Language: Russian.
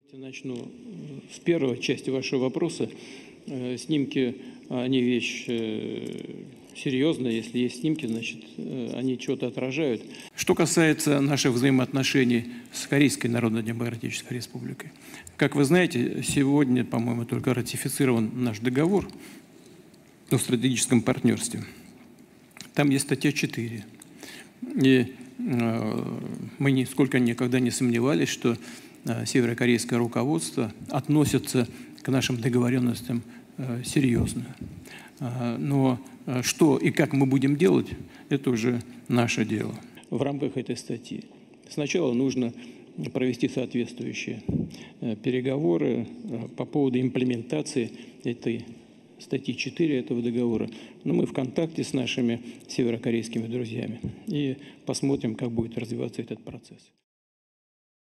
Начну с первой части вашего вопроса. Снимки, они вещь серьезная. Если есть снимки, значит, они что-то отражают. Что касается наших взаимоотношений с Корейской Народно-Демократической Республикой. Как вы знаете, сегодня, по-моему, только ратифицирован наш договор о стратегическом партнерстве. Там есть статья 4. И мы нисколько никогда не сомневались, что северокорейское руководство относится к нашим договоренностям серьезно. Но что и как мы будем делать, это уже наше дело. В рамках этой статьи сначала нужно провести соответствующие переговоры по поводу имплементации этой статьи 4 этого договора. Но мы в контакте с нашими северокорейскими друзьями и посмотрим, как будет развиваться этот процесс.